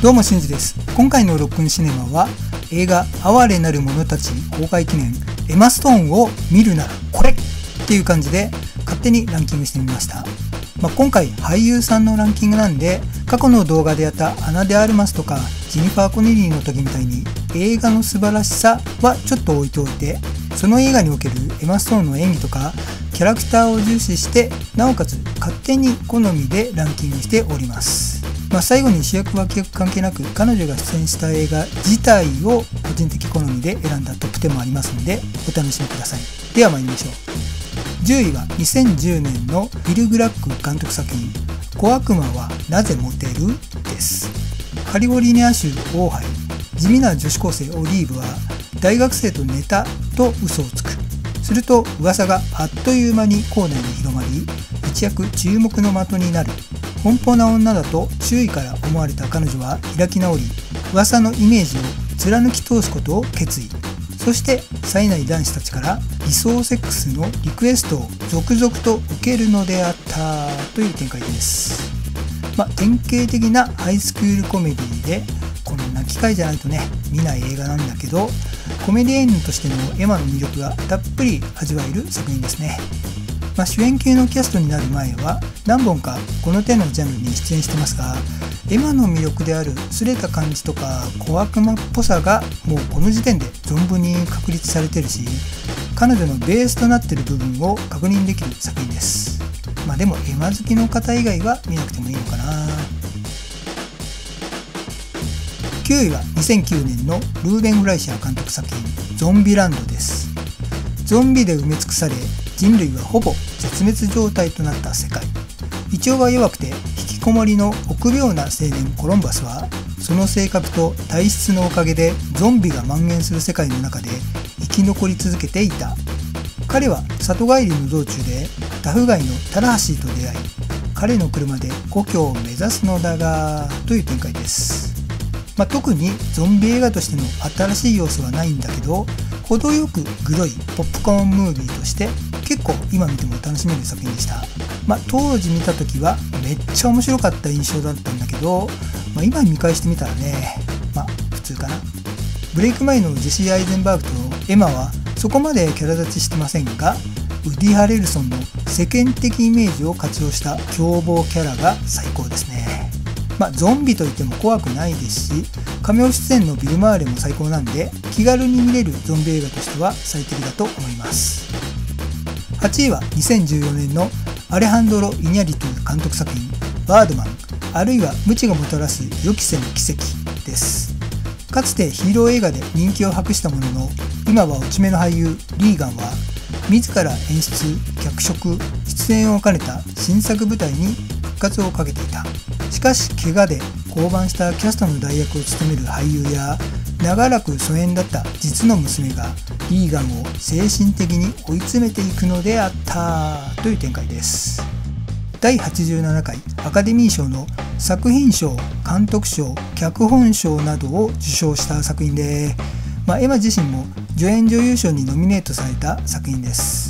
どうもしんじです。今回のロックンシネマは映画哀れなる者たち公開記念エマストーンを見るならこれっていう感じで勝手にランキングしてみました。今回俳優さんのランキングなんで、過去の動画でやったアナ・デ・アルマスとかジェニファー・コネリーの時みたいに映画の素晴らしさはちょっと置いておいて、その映画におけるエマストーンの演技とかキャラクターを重視して、なおかつ勝手に好みでランキングしております。最後に主役脇役関係なく彼女が出演した映画自体を個人的好みで選んだトップ10もありますのでお楽しみください。では参りましょう。10位は2010年のビル・グラック監督作品小悪魔はなぜモテるです。カリフォルニア州オーハイ、地味な女子高生オリーブは大学生と寝たと嘘をつく。すると噂があっという間に校内に広まり、一躍注目の的になる。奔放な女だと周囲から思われた彼女は開き直り、噂のイメージを貫き通すことを決意。そして冴えない男子たちから理想セックスのリクエストを続々と受けるのであったという展開です。典型的なハイスクールコメディで、この泣き会じゃないとね見ない映画なんだけど、コメディエンヌとしてのエマの魅力がたっぷり味わえる作品ですね。主演級のキャストになる前は何本かこの手のジャンルに出演してますが、エマの魅力であるすれた感じとか小悪魔っぽさがもうこの時点で存分に確立されてるし、彼女のベースとなっている部分を確認できる作品です。でもエマ好きの方以外は見なくてもいいのかな。9位は2009年のルーベン・フライシャー監督作品ゾンビランドです。ゾンビで埋め尽くされ、人類はほぼ絶滅状態となった世界。胃腸が弱くて引きこもりの臆病な青年コロンバスは、その性格と体質のおかげでゾンビが蔓延する世界の中で生き残り続けていた。彼は里帰りの道中でタフガイのタラハシーと出会い、彼の車で故郷を目指すのだがという展開です。特にゾンビ映画としての新しい要素はないんだけど、程よくグロいポップコーンムービーとして結構今見ても楽しめる作品でした。当時見た時はめっちゃ面白かった印象だったんだけど、今見返してみたらね、普通かな。ブレイク前のジェシー・アイゼンバーグとエマはそこまでキャラ立ちしてませんが、ウディ・ハレルソンの世間的イメージを活用した凶暴キャラが最高ですね。ゾンビといっても怖くないですし、カメオ出演のビル・マーレも最高なんで、気軽に見れるゾンビ映画としては最適だと思います。8位は2014年のアレハンドロ・イニャリトゥ監督作品バードマン、あるいは無知がもたらす予期せぬ奇跡です。かつてヒーロー映画で人気を博したものの、今は落ち目の俳優リーガンは自ら演出、脚色、出演を兼ねた新作舞台に復活をかけていた。しかし怪我で降板したキャストの代役を務める俳優や、長らく疎遠だった実の娘がリーガンを精神的に追い詰めていくのであったという展開です。第87回アカデミー賞の作品賞、監督賞、脚本賞などを受賞した作品で、エマ自身も助演女優賞にノミネートされた作品です。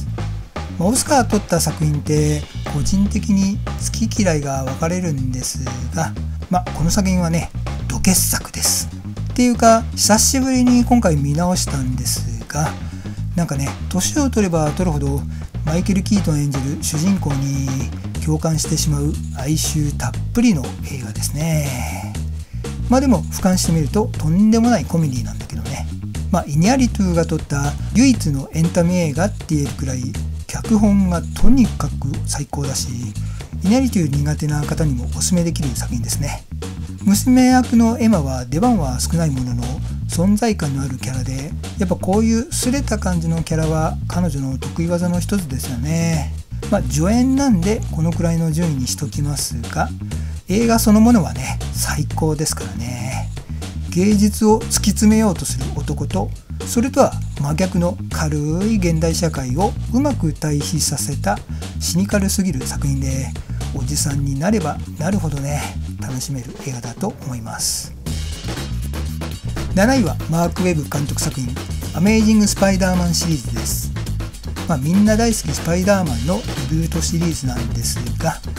オスカー取った作品って個人的に好き嫌いが分かれるんですが、この作品はねド傑作ですっていうか、久しぶりに今回見直したんですが、年を取れば取るほどマイケル・キートン演じる主人公に共感してしまう哀愁たっぷりの映画ですね。でも俯瞰してみるととんでもないコメディなんだけどね。イニャリトゥが撮った唯一のエンタメ映画って言えるくらい脚本がとにかく最高だし、イニャリトゥ苦手な方にもおすすめできる作品ですね。娘役のエマは出番は少ないものの存在感のあるキャラで、やっぱこういうすれた感じのキャラは彼女の得意技の一つですよね。助演なんでこのくらいの順位にしときますが、映画そのものはね最高ですからね。芸術を突き詰めようとする男と、それとは真逆の軽い現代社会をうまく対比させたシニカルすぎる作品で、おじさんになればなるほどね楽しめる映画だと思います。7位はマーク・ウェブ監督作品アメイジング・スパイダーマンシリーズです。みんな大好きスパイダーマンのリブートシリーズなんですが、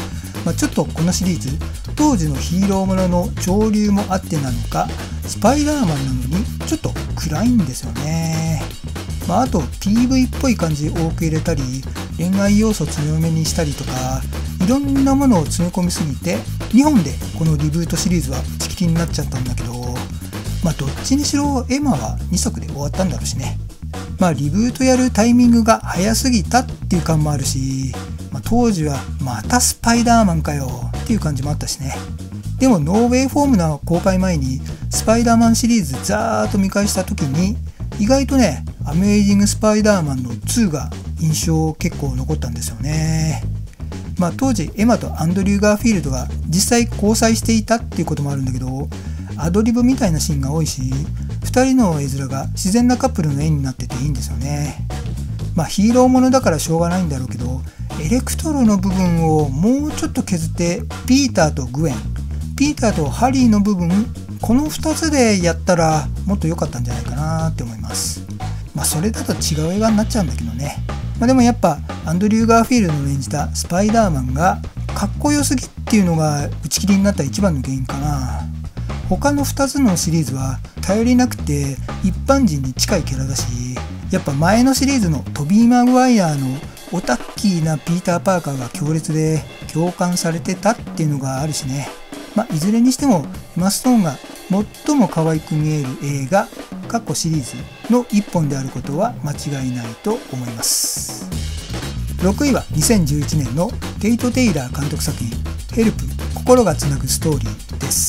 ちょっとこのシリーズ当時のヒーローものの潮流もあってなのかスパイダーマンなのにちょっと暗いんですよね。あと PV っぽい感じ多く入れたり恋愛要素強めにしたりとかいろんなものを詰め込みすぎて2本でこのリブートシリーズは打ち切りになっちゃったんだけど、どっちにしろエマは2作で終わったんだろうしね。リブートやるタイミングが早すぎたっていう感もあるし、当時はまたスパイダーマンかよっていう感じもあったしね。でもノーウェイフォームの公開前にスパイダーマンシリーズざーっと見返した時に意外とねアメイジングスパイダーマンの2が印象結構残ったんですよね。当時エマとアンドリュー・ガーフィールドが実際交際していたっていうこともあるんだけどアドリブみたいなシーンが多いし2人の絵面が自然なカップルの絵になってていいんですよね。ヒーローものだからしょうがないんだろうけどエレクトロの部分をもうちょっと削ってピーターとグエン、ピーターとハリーの部分この2つでやったらもっと良かったんじゃないかなって思います。それだと違う映画になっちゃうんだけどね。でもやっぱアンドリュー・ガーフィールドの演じたスパイダーマンがかっこよすぎっていうのが打ち切りになった一番の原因かな。他の2つのシリーズは頼りなくて一般人に近いキャラだし、やっぱ前のシリーズのトビー・マグワイアのオタッキーなピーター・パーカーが強烈で共感されてたっていうのがあるしね。いずれにしてもエマ・ストーンが最も可愛く見える映画シリーズの一本であることは間違いないと思います。6位は2011年のケイト・テイラー監督作品ヘルプ心がつなぐストーリーです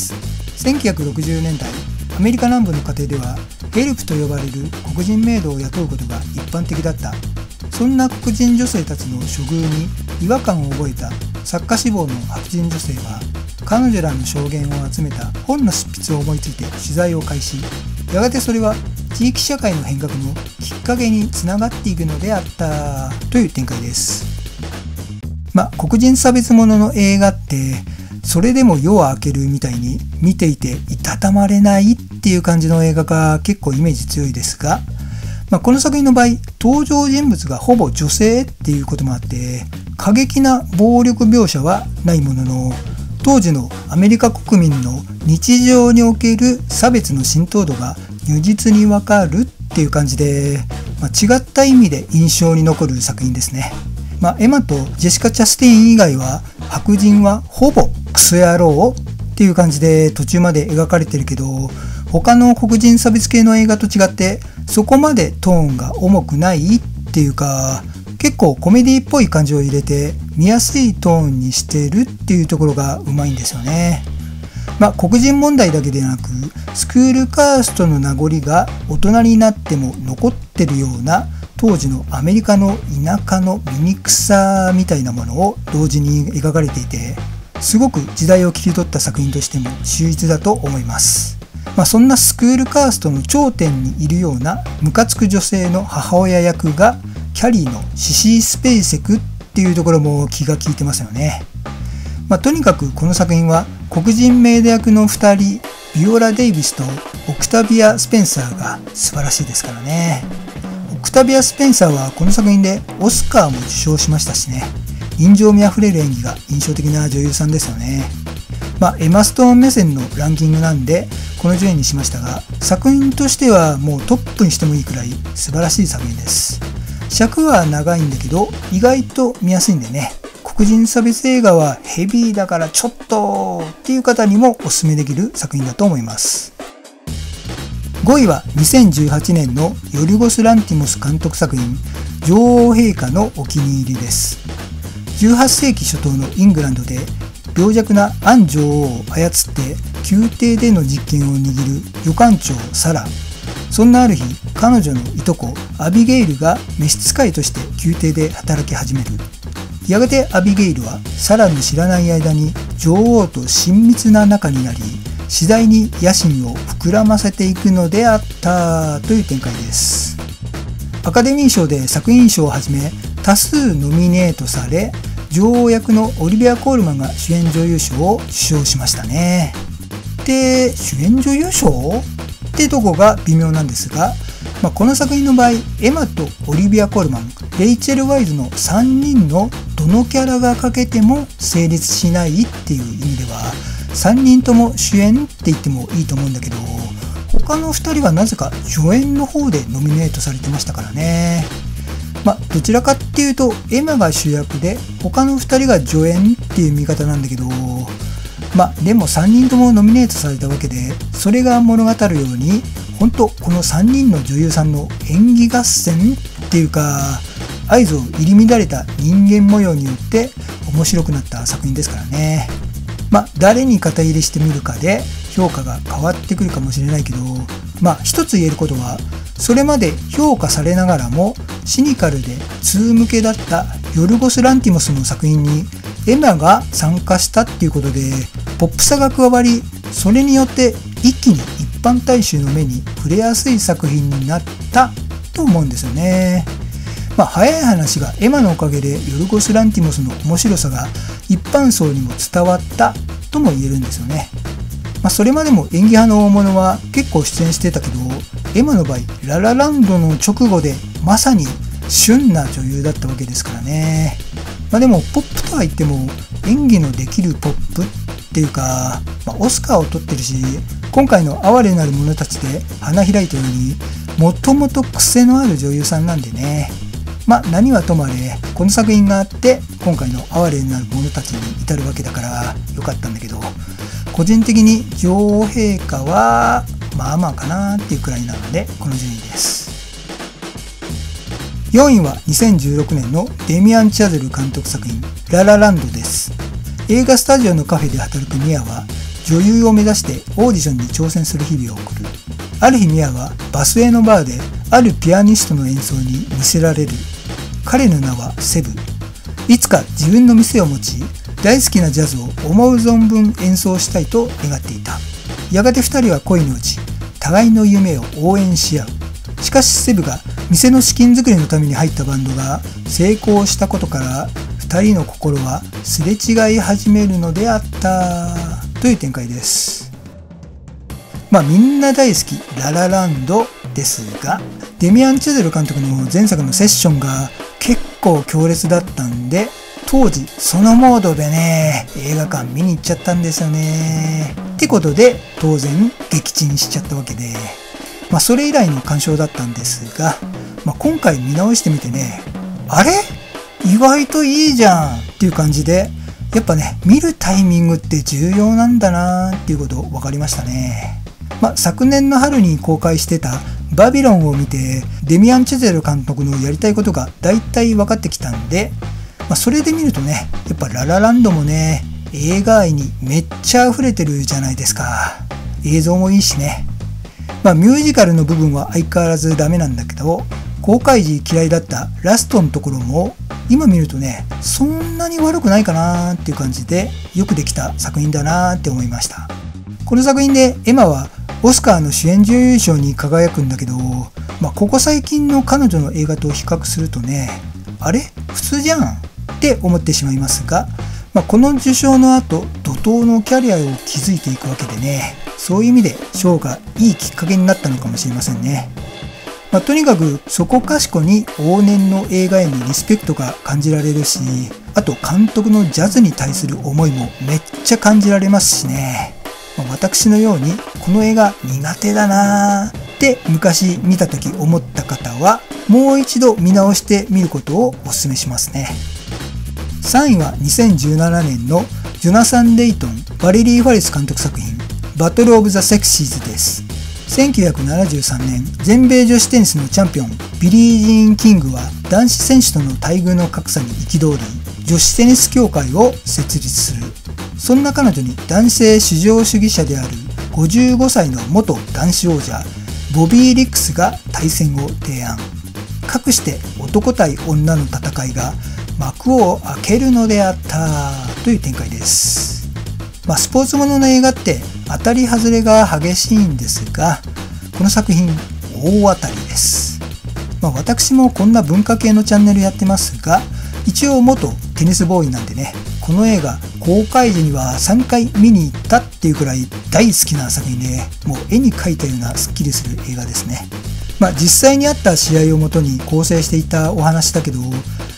。1960年代アメリカ南部の家庭ではヘルプと呼ばれる黒人メイドを雇うことが一般的だった。そんな黒人女性たちの処遇に違和感を覚えた作家志望の白人女性は彼女らの証言を集めた本の執筆を思いついて取材を開始。やがてそれは地域社会の変革のきっかけにつながっていくのであったという展開です。黒人差別ものの映画ってそれでも夜は明けるみたいに見ていていたたまれないっていう感じの映画が結構イメージ強いですが、この作品の場合登場人物がほぼ女性っていうこともあって過激な暴力描写はないものの当時のアメリカ国民の日常における差別の浸透度が如実にわかるっていう感じで、違った意味で印象に残る作品ですね。エマとジェシカ・チャスティン以外は白人はほぼクソ野郎っていう感じで途中まで描かれてるけど他の黒人差別系の映画と違ってそこまでトーンが重くないっていうか結構コメディっぽい感じを入れて見やすいトーンにしてるっていうところがうまいんですよね。黒人問題だけでなくスクールカーストの名残が大人になっても残ってるような当時のアメリカの田舎の醜さみたいなものを同時に描かれていてすごく時代を切り取った作品としても秀逸だと思います。そんなスクールカーストの頂点にいるようなムカつく女性の母親役がキャリーのシシー・スペイセクっていうところも気が利いてますよね。とにかくこの作品は黒人メイド役の2人ビオラ・デイビスとオクタビア・スペンサーが素晴らしいですからね。オクタビア・スペンサーはこの作品でオスカーも受賞しましたしね。人情味あふれる演技が印象的な女優さんですよね。エマ・ストーン目線のランキングなんでこの順位にしましたが作品としてはもうトップにしてもいいくらい素晴らしい作品です。尺は長いんだけど意外と見やすいんでね、黒人差別映画はヘビーだからちょっとっていう方にもおすすめできる作品だと思います。5位は2018年のヨルゴス・ランティモス監督作品女王陛下のお気に入りです。18世紀初頭のイングランドで病弱なアン女王を操って宮廷での実権を握る女官長サラ。そんなある日彼女のいとこアビゲイルが召使いとして宮廷で働き始める。やがてアビゲイルはサラの知らない間に女王と親密な仲になり次第に野心を膨らませていくのであったという展開です。アカデミー賞で作品賞をはじめ多数ノミネートされ女王役のオリビア・コールマンが主演女優賞を受賞しましたね。で主演女優賞ってとこが微妙なんですが、この作品の場合エマとオリビア・コールマン、レイチェル・ワイズの3人のどのキャラが描けても成立しないっていう意味では3人とも主演って言ってもいいと思うんだけど、他の2人はなぜか助演の方でノミネートされてましたからね。どちらかっていうとエマが主役で他の2人が助演っていう見方なんだけど、でも3人ともノミネートされたわけで、それが物語るように本当この3人の女優さんの演技合戦っていうか、合図を入り乱れた人間模様によって面白くなった作品ですからね。誰に肩入れしてみるかで評価が変わってくるかもしれないけど、一つ言えることは、それまで評価されながらもシニカルで通向けだったヨルゴス・ランティモスの作品にエマが参加したっていうことでポップさが加わり、それによって一気に一般大衆の目に触れやすい作品になったと思うんですよね。早い話がエマのおかげでヨルゴス・ランティモスの面白さが一般層にも伝わったとも言えるんですよね。それまでも演技派の大物は結構出演してたけど、エマの場合ララランドの直後でまさに旬な女優だったわけですからね。でもポップとは言っても演技のできるポップっていうか、オスカーを取ってるし、今回の哀れなる者たちで花開いたようにもともと癖のある女優さんなんでね。何はともあれこの作品があって今回の哀れなる者たちに至るわけだからよかったんだけど、個人的に女王陛下はまあかなっていうくらいなのでこの順位です。4位は2016年のデミアン・チャゼル監督作品ララランドです。映画スタジオのカフェで働くミアは女優を目指してオーディションに挑戦する日々を送る。ある日ミアはバスへのバーであるピアニストの演奏に魅せられる。彼の名はセブ。いつか自分の店を持ち、大好きなジャズを思う存分演奏したいと願っていた。やがて2人は恋に落ち、互いの夢を応援し合う。しかしセブが店の資金作りのために入ったバンドが成功したことから2人の心はすれ違い始めるのであったという展開です。みんな大好きララランドですが、デミアン・チャゼル監督の前作のセッションが結構強烈だったんで、当時そのモードでね映画館見に行っちゃったんですよね。ってことで当然撃沈しちゃったわけで、それ以来の鑑賞だったんですが、今回見直してみてね、あれ意外といいじゃんっていう感じで、やっぱね見るタイミングって重要なんだなっていうこと分かりましたね。昨年の春に公開してたバビロンを見てデミアン・チェゼル監督のやりたいことがだいたい分かってきたんで、それで見るとねやっぱララランドもね映画愛にめっちゃ溢れてるじゃないですか。映像もいいしね。ミュージカルの部分は相変わらずダメなんだけど、公開時嫌いだったラストのところも今見るとねそんなに悪くないかなっていう感じでよくできた作品だなって思いました。この作品でエマはオスカーの主演女優賞に輝くんだけど、ここ最近の彼女の映画と比較するとね、あれ普通じゃんって思ってしまいますが、この受賞の後怒涛のキャリアを築いていくわけでね、そういう意味で賞がいいきっかけになったのかもしれませんね。とにかくそこかしこに往年の映画へのリスペクトが感じられるし、あと監督のジャズに対する思いもめっちゃ感じられますしね。私のようにこの映画苦手だなーって昔見た時思った方はもう一度見直してみることをお勧めしますね。3位は2017年のジョナサン・レイトン・バレリー・ファリス監督作品バトル・オブ・ザ・セクシーズです。1973年全米女子テニスのチャンピオンビリー・ジーン・キングは男子選手との待遇の格差に憤り女子テニス協会を設立する。そんな彼女に男性至上主義者である55歳の元男子王者ボビー・リックスが対戦を提案。かくして男対女の戦いが幕を開けるのであったという展開です。スポーツものの映画って当たり外れが激しいんですが、この作品大当たりです。私もこんな文化系のチャンネルやってますが、一応元テニスボーイなんでね、この映画公開時には3回見に行ったっていうくらい大好きな作品で、もう絵に描いたようなスッキリする映画ですね。実際にあった試合をもとに構成していたお話だけど、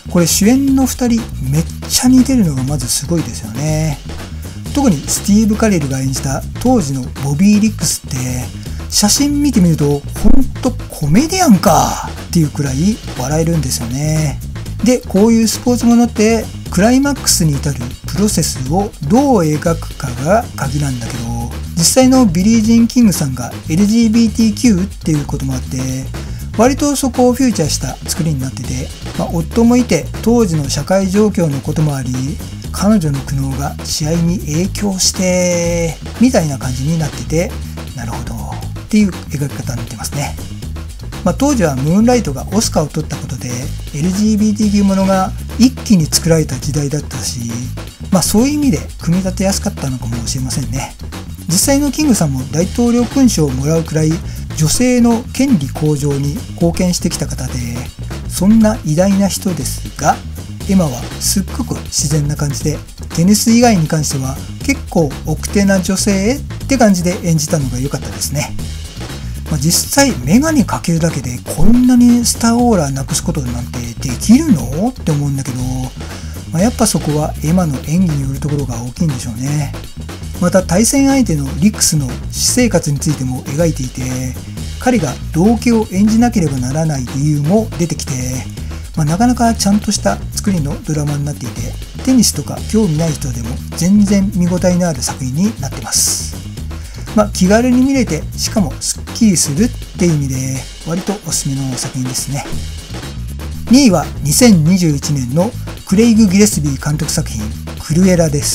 これ主演の2人めっちゃ似てるのがまずすごいですよね。特にスティーブ・カレルが演じた当時のボビー・リックスって写真見てみるとほんとコメディアンかっていうくらい笑えるんですよね。でこういうスポーツものってクライマックスに至るプロセスをどう描くかが鍵なんだけど、実際のビリー・ジーン・キングさんが LGBTQ っていうこともあって割とそこをフューチャーした作りになってて、夫もいて当時の社会状況のこともあり彼女の苦悩が試合に影響してみたいな感じになってて、なるほどっていう描き方になってますね。当時はムーンライトがオスカーを取ったことで LGBTQ ものが一気に作られた時代だったし、そういう意味で組み立てやすかったのかもしれませんね。実際のキングさんも大統領勲章をもらうくらい女性の権利向上に貢献してきた方で、そんな偉大な人ですが、エマはすっごく自然な感じで、テニス以外に関しては結構奥手な女性って感じで演じたのが良かったですね。実際メガネかけるだけでこんなにスターオーラなくすことなんてできるのって思うんだけど、やっぱそこはエマの演技によるところが大きいんでしょうね。また対戦相手のリックスの私生活についても描いていて、彼が道化を演じなければならない理由も出てきて、なかなかちゃんとした作りのドラマになっていて、テニスとか興味ない人でも全然見応えのある作品になってます。気軽に見れて、しかもスッキリするっていう意味で割とおすすめの作品ですね。2位は2021年のクレイグ・ギレスビー監督作品クルエラです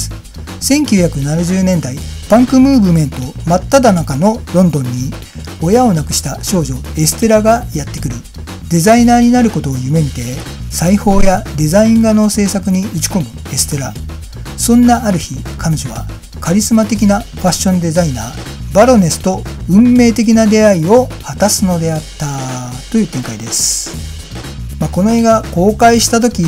。1970年代パンクムーブメント真っ只中のロンドンに親を亡くした少女エステラがやってくる。デザイナーになることを夢見て裁縫やデザイン画の制作に打ち込むエステラ。そんなある日、彼女はカリスマ的なファッションデザイナーバロネスと運命的な出会いを果たすのであったという展開です。この映画公開した時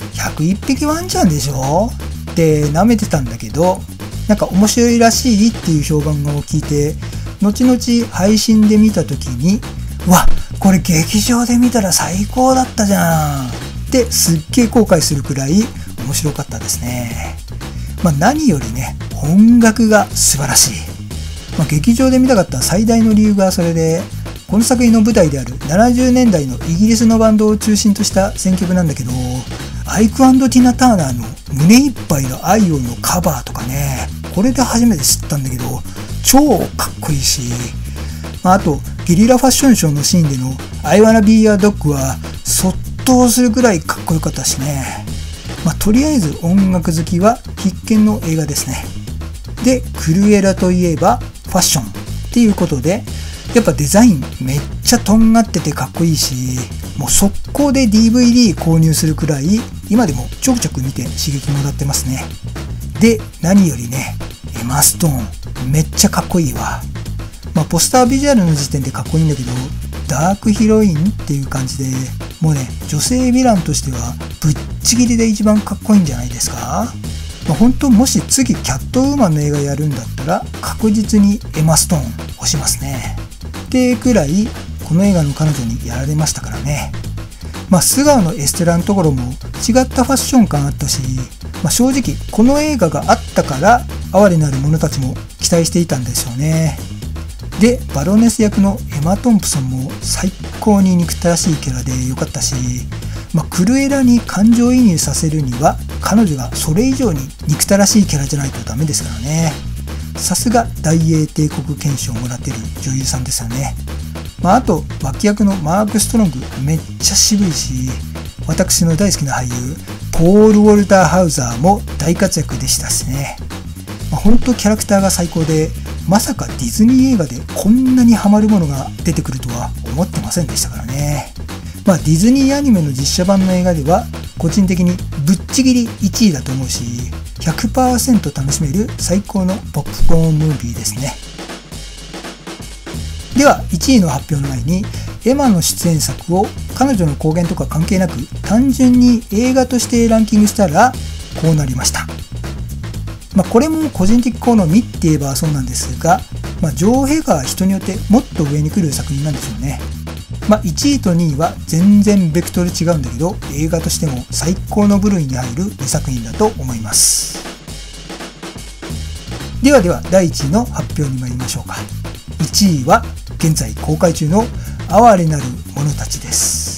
101匹ワンちゃんでしょって舐めてたんだけど、面白いらしいっていう評判を聞いて、後々配信で見た時にこれ劇場で見たら最高だったじゃんってすっげえ後悔するくらい面白かったですね。何よりね、音楽が素晴らしい。劇場で見たかった最大の理由がそれで、この作品の舞台である70年代のイギリスのバンドを中心とした選曲なんだけど、アイク&ティナ・ターナーの胸いっぱいの愛をのカバーとかね、これで初めて知ったんだけど超かっこいいし、あとゲリラファッションショーのシーンでの I wanna be your dog はそっとするくらいかっこよかったしね。とりあえず音楽好きは必見の映画ですね。でクルエラといえばファッションっていうことで、やっぱデザインめっちゃとんがっててかっこいいし、もう速攻で DVD 購入するくらい今でもちょくちょく見て刺激もらってますね。で何よりね、エマ・ストーンめっちゃかっこいいわ。ポスタービジュアルの時点でかっこいいんだけど、ダークヒロインっていう感じで、もうね、女性ヴィランとしてはぶっちぎりで一番かっこいいんじゃないですか。本当もし次キャットウーマンの映画やるんだったら確実にエマ・ストーン押しますね。ってくらいこの映画の彼女にやられましたからね。素顔のエステラのところも違ったファッション感あったし、正直この映画があったから哀れなる者たちも期待していたんでしょうね。でバロネス役のエマ・トンプソンも最高に憎たらしいキャラで良かったし、クルエラに感情移入させるには彼女がそれ以上に憎たらしいキャラじゃないとダメですからね。さすが大英帝国憲章をもらってる女優さんですよね。あと脇役のマーク・ストロングめっちゃ渋いし、私の大好きな俳優ポール・ウォルター・ハウザーも大活躍でしたしね。本当キャラクターが最高で、まさかディズニー映画でこんなにハマるものが出てくるとは思ってませんでしたからね。ディズニーアニメの実写版の映画では個人的にぶっちぎり1位だと思うし、100% 楽しめる最高のポップコーンムービーですね。では1位の発表の前に、エマの出演作を彼女の公言とか関係なく単純に映画としてランキングしたらこうなりました。これも個人的好みって言えばそうなんですが、上映が人によってもっと上に来る作品なんでしょうね。 1位と2位は全然ベクトル違うんだけど、映画としても最高の部類に入る2作品だと思います。では第1位の発表に参りましょうか。1位は現在公開中の哀れなる者たちです。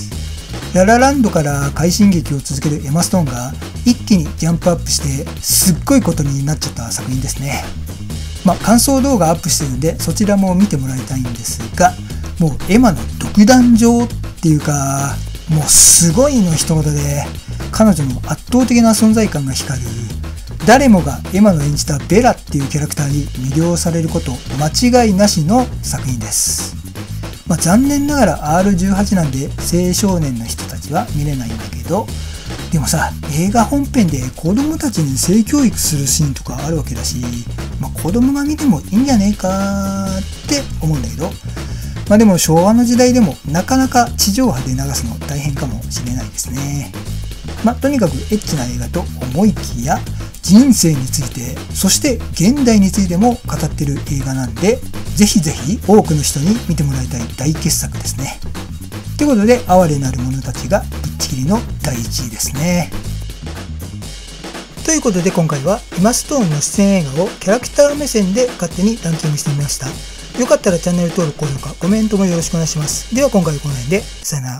ララランドから快進撃を続けるエマ・ストーンが一気にジャンプアップしてすっごいことになっちゃった作品ですね。感想動画アップしてるんでそちらも見てもらいたいんですが、もうエマの独壇場っていうか、もうすごいの一言で彼女の圧倒的な存在感が光る、誰もがエマの演じたベラっていうキャラクターに魅了されること間違いなしの作品です。残念ながら R18 なんで青少年の人たちは見れないんだけど、でもさ、映画本編で子供たちに性教育するシーンとかあるわけだし、子供が見てもいいんじゃねえかって思うんだけど、でも昭和の時代でもなかなか地上波で流すの大変かもしれないですね。とにかくエッチな映画と思いきや人生について、そして現代についても語ってる映画なんで、ぜひぜひ多くの人に見てもらいたい大傑作ですね。ということで哀れなる者たちがぶっちぎりの第1位ですね。ということで今回はエマ・ストーンの出演映画をキャラクター目線で勝手にランキングしてみました。よかったらチャンネル登録、高評価、コメントもよろしくお願いします。では今回はこの辺で、さよなら。